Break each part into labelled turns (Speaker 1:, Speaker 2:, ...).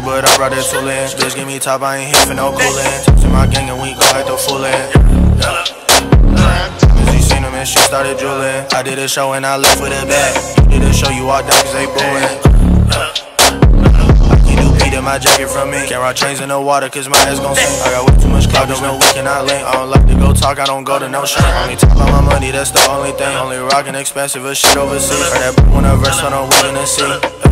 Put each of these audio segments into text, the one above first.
Speaker 1: but I brought that tool in. Bitch, give me top, I ain't here for no coolin'. Talk to my gang and we gon' act the foolin'. You seen him and shit started drooling. I did a show and I left with a bag. You did a show, you all down cause they booing. In my jacket from me. Can't rock chains in the water cause my ass gon' sink. I got way too much clout, there's no we cannot link. I don't like to go talk, I don't go to no shrink. Only talk about my money, that's the only thing. Only rockin' expensive as shit overseas. Heard that when I verse on a week in the sea.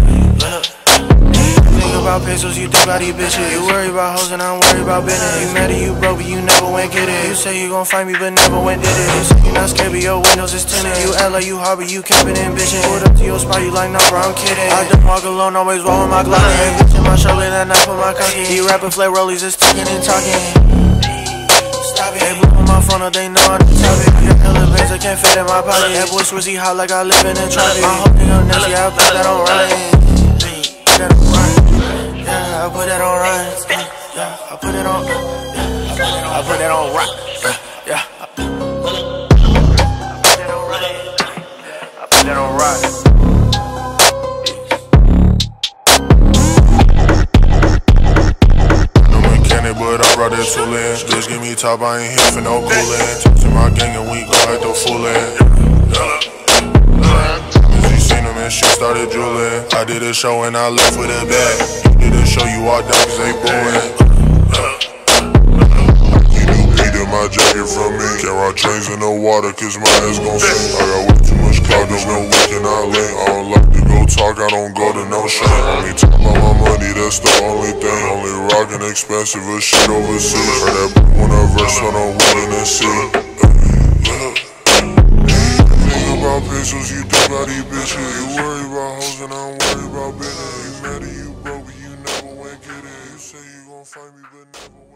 Speaker 1: Think about pesos, you think about these bitches. You worry about hoes and I'm worried about business. You mad at you broke but you never went get it. You say you gon' find me but never went did it. You say you not scared but your windows is tinted. You act like you hard but you capping and bitchin'. Pulled up to your spot, you like, nah bro, I'm kidding. I don't walk alone, always walk with my Glock. Hey bitch in my shoulder and I put my cock in. He rapping flat rollies, just ticking and talking. Stop it. They blew on my phone, they know I'm the topic. Hella bands, I can't fit in my pocket. That boy Swerzie hot like I live in a tropic. My whole thing on next, yeah, I put that on right. I put that on right. Yeah, I put it on. I put that on rock. Yeah, I put that on right. I put that on rock. No mechanic, but I brought that tool in. Bitch, give me top, I ain't here for no coolin'. Talk to my gang and we gon' act the foolin'. You seen him and shit started drooling. I did a show and I left with a bag. You did a show, you all down cause they booing. My jacket from me. Can't rock chains in the water cause my ass gon' sink. I got way too much clout, there's no we cannot link. I don't like to go talk, I don't go to no shrink. Only talk about my money, that's the only thing. Only rockin' expensive as shit overseas. Heard that when I verse on a weed in the sea. Think about pesos, you think about these bitches. You worry about hoes and I'm worried about business. You mad at you broke but you never went get it. You say you gon' find me but never went.